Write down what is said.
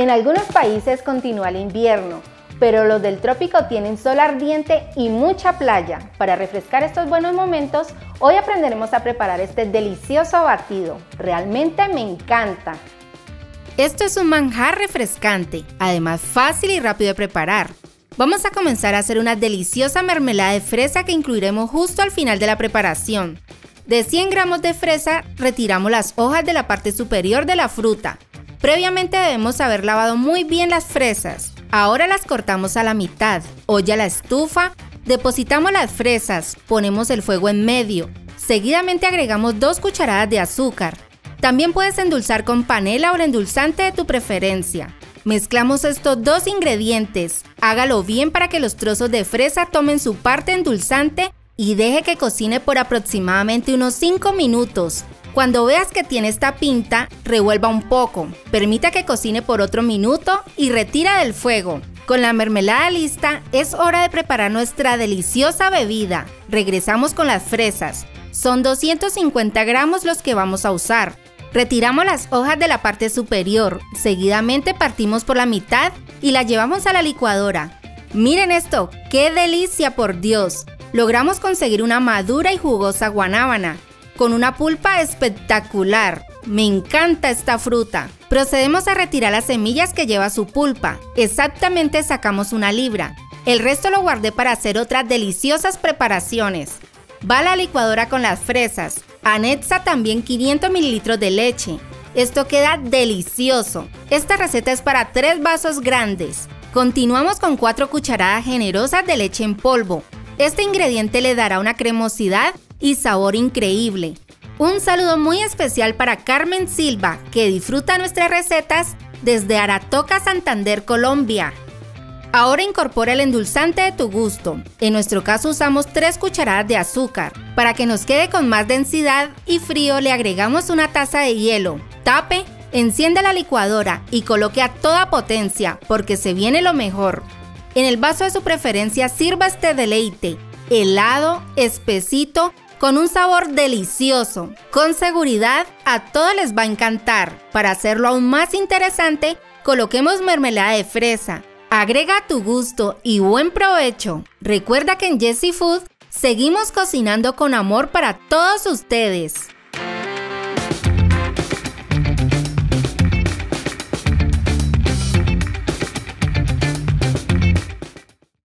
En algunos países continúa el invierno, pero los del trópico tienen sol ardiente y mucha playa. Para refrescar estos buenos momentos, hoy aprenderemos a preparar este delicioso batido. Realmente me encanta. Esto es un manjar refrescante, además fácil y rápido de preparar. Vamos a comenzar a hacer una deliciosa mermelada de fresa que incluiremos justo al final de la preparación. De 100 gramos de fresa, retiramos las hojas de la parte superior de la fruta. Previamente debemos haber lavado muy bien las fresas. Ahora las cortamos a la mitad. Olla a la estufa, depositamos las fresas, ponemos el fuego en medio. Seguidamente agregamos 2 cucharadas de azúcar. También puedes endulzar con panela o el endulzante de tu preferencia. Mezclamos estos 2 ingredientes. Hágalo bien para que los trozos de fresa tomen su parte endulzante y deje que cocine por aproximadamente unos 5 minutos. Cuando veas que tiene esta pinta, revuelva un poco, permita que cocine por otro minuto y retira del fuego. Con la mermelada lista, es hora de preparar nuestra deliciosa bebida. Regresamos con las fresas. Son 250 gramos los que vamos a usar. Retiramos las hojas de la parte superior, seguidamente partimos por la mitad y la llevamos a la licuadora. Miren esto, ¡qué delicia por Dios! Logramos conseguir una madura y jugosa guanábana, con una pulpa espectacular. Me encanta esta fruta. Procedemos a retirar las semillas que lleva su pulpa. Exactamente sacamos 1 libra. El resto lo guardé para hacer otras deliciosas preparaciones. Va a la licuadora con las fresas. Anexa también 500 mililitros de leche. Esto queda delicioso. Esta receta es para 3 vasos grandes. Continuamos con 4 cucharadas generosas de leche en polvo. Este ingrediente le dará una cremosidad y sabor increíble. Un saludo muy especial para Carmen Silva, que disfruta nuestras recetas desde Aratoca, Santander, Colombia. Ahora incorpora el endulzante de tu gusto. En nuestro caso usamos 3 cucharadas de azúcar. Para que nos quede con más densidad y frío le agregamos 1 taza de hielo. Tape, encienda la licuadora y coloque a toda potencia porque se viene lo mejor. En el vaso de su preferencia sirva este deleite, helado, espesito, con un sabor delicioso. Con seguridad a todos les va a encantar. Para hacerlo aún más interesante, coloquemos mermelada de fresa. Agrega a tu gusto y buen provecho. Recuerda que en Jessie Food seguimos cocinando con amor para todos ustedes.